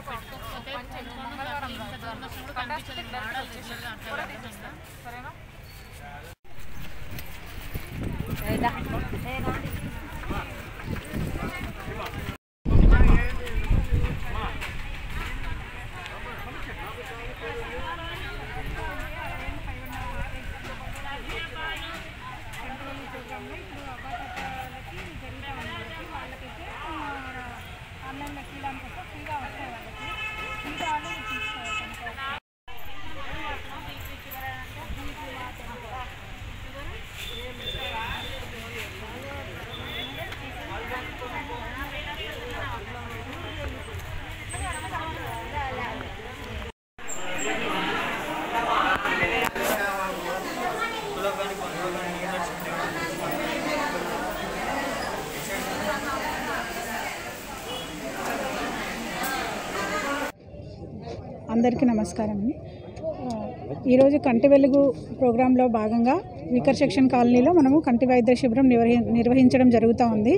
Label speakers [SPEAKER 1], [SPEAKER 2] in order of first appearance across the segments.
[SPEAKER 1] అందరికీ నమస్కారం అండి. ఈరోజు కంటి వెలుగు ప్రోగ్రాంలో భాగంగా వీకర్ సెక్షన్ కాలనీలో మనము కంటి వైద్య శిబిరం నిర్వహించడం జరుగుతూ ఉంది.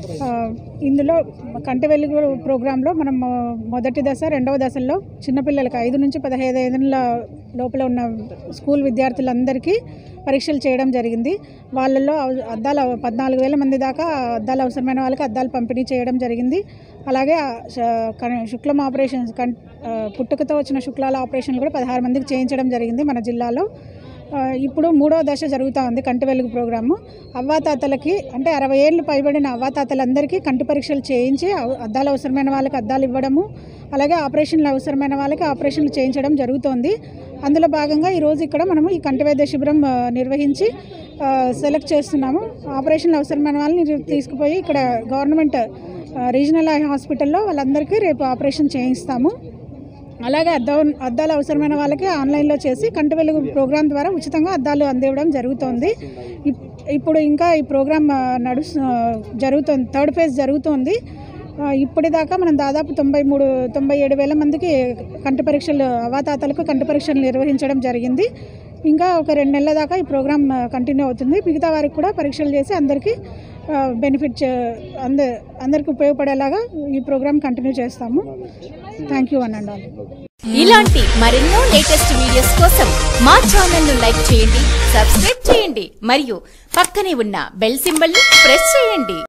[SPEAKER 1] ఇందులో కంటి వెలుగు ప్రోగ్రాంలో మనం మొదటి దశ రెండవ దశల్లో చిన్నపిల్లలకు 5 నుంచి 15 ఏళ్ళ లోపల ఉన్న స్కూల్ విద్యార్థులందరికీ పరీక్షలు చేయడం జరిగింది. వాళ్ళల్లో అద్దాల 14,000 మంది దాకా అద్దాలు అవసరమైన వాళ్ళకి అద్దాలు పంపిణీ చేయడం జరిగింది. అలాగే శుక్లం ఆపరేషన్స్ పుట్టుకతో వచ్చిన శుక్లాల ఆపరేషన్లు కూడా 16 మందికి చేయించడం జరిగింది మన జిల్లాలో. ఇప్పుడు 3వ దశ జరుగుతూ ఉంది కంటి వెలుగు ప్రోగ్రాము. అవ్వాతాతలకి అంటే 60 ఏళ్ళు పైబడిన అవ్వాతాతలందరికీ కంటి పరీక్షలు చేయించి అద్దాలు అవసరమైన వాళ్ళకి అద్దాలు ఇవ్వడము, అలాగే ఆపరేషన్లు అవసరమైన వాళ్ళకి ఆపరేషన్లు చేయించడం జరుగుతోంది. అందులో భాగంగా ఈరోజు ఇక్కడ మనము ఈ కంటి వైద్య శిబిరం నిర్వహించి సెలెక్ట్ చేస్తున్నాము. ఆపరేషన్లు అవసరమైన వాళ్ళని తీసుకుపోయి ఇక్కడ గవర్నమెంట్ రీజనల్ ఐ హాస్పిటల్లో వాళ్ళందరికీ రేపు ఆపరేషన్ చేయిస్తాము. అలాగే అద్దాలు అవసరమైన వాళ్ళకి ఆన్లైన్లో చేసి కంటి వెలుగు ప్రోగ్రాం ద్వారా ఉచితంగా అద్దాలు అందివ్వడం జరుగుతోంది. ఇప్పుడు ఇంకా ఈ ప్రోగ్రాం జరుగుతుంది, 3rd ఫేజ్ జరుగుతోంది. ఇప్పటిదాకా మనం దాదాపు 97,000 మందికి కంటి పరీక్షలు అవ్వాతాతలకు కంటి పరీక్షలు నిర్వహించడం జరిగింది. ఇంకా ఒక 2 నెలల దాకా ఈ ప్రోగ్రాం కంటిన్యూ అవుతుంది. మిగతా వారికి కూడా పరీక్షలు చేసి అందరికీ బెనిఫిట్ అందరికి ఉపయోగపడేలాగా ఈ ప్రోగ్రాం కంటిన్యూ చేస్తాము. Thank you one and all.
[SPEAKER 2] ఇలాంటి మరెన్నో లేటెస్ట్ వీడియోస్ కోసం మా ఛానల్ ను లైక్ చేయండి, సబ్స్క్రైబ్ చేయండి మరియు పక్కనే ఉన్న బెల్ సింబల్ ని ప్రెస్ చేయండి.